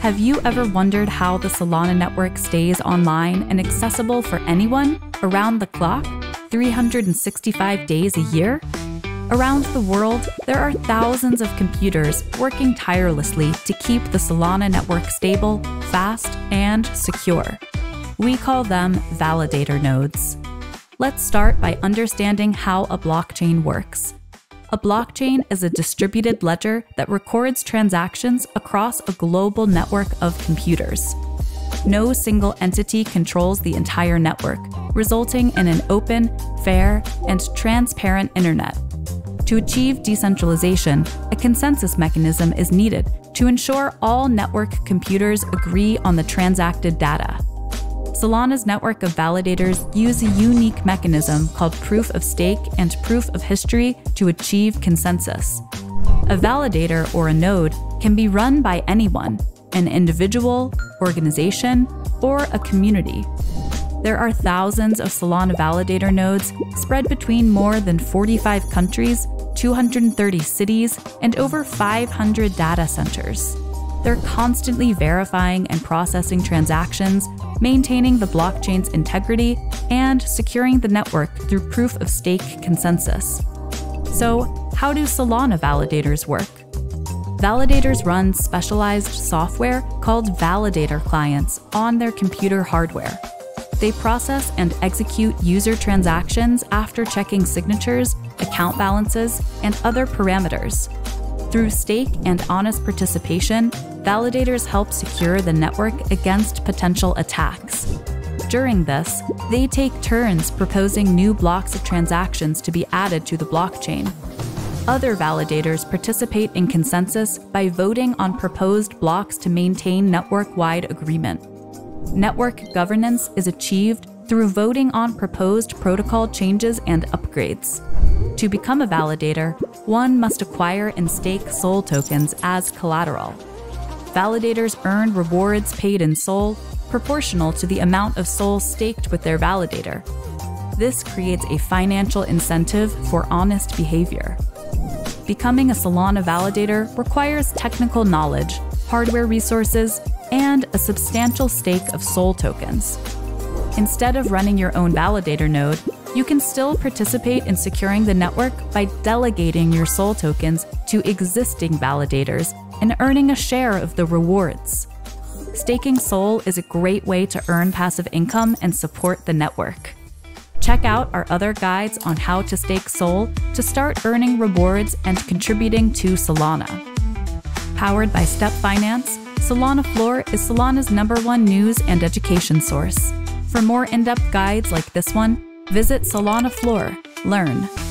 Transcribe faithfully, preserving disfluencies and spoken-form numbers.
Have you ever wondered how the Solana network stays online and accessible for anyone around the clock, three hundred sixty-five days a year? Around the world, there are thousands of computers working tirelessly to keep the Solana network stable, fast, and secure. We call them validator nodes. Let's start by understanding how a blockchain works. A blockchain is a distributed ledger that records transactions across a global network of computers. No single entity controls the entire network, resulting in an open, fair, and transparent internet. To achieve decentralization, a consensus mechanism is needed to ensure all network computers agree on the transacted data. Solana's network of validators use a unique mechanism called proof of stake and proof of history to achieve consensus. A validator or a node can be run by anyone, an individual, organization, or a community. There are thousands of Solana validator nodes spread between more than forty-five countries, two hundred thirty cities, and over five hundred data centers. They're constantly verifying and processing transactions, maintaining the blockchain's integrity, and securing the network through proof of stake consensus. So, how do Solana validators work? Validators run specialized software called validator clients on their computer hardware. They process and execute user transactions after checking signatures, account balances, and other parameters. Through stake and honest participation, validators help secure the network against potential attacks. During this, they take turns proposing new blocks of transactions to be added to the blockchain. Other validators participate in consensus by voting on proposed blocks to maintain network-wide agreement. Network governance is achieved through voting on proposed protocol changes and upgrades. To become a validator, one must acquire and stake SOL tokens as collateral. Validators earn rewards paid in SOL proportional to the amount of SOL staked with their validator. This creates a financial incentive for honest behavior. Becoming a Solana validator requires technical knowledge, hardware resources, and a substantial stake of SOL tokens. Instead of running your own validator node, you can still participate in securing the network by delegating your SOL tokens to existing validators and earning a share of the rewards. Staking SOL is a great way to earn passive income and support the network. Check out our other guides on how to stake SOL to start earning rewards and contributing to Solana. Powered by StepFinance, SolanaFloor is Solana's number one news and education source. For more in-depth guides like this one, visit SolanaFloor. Learn.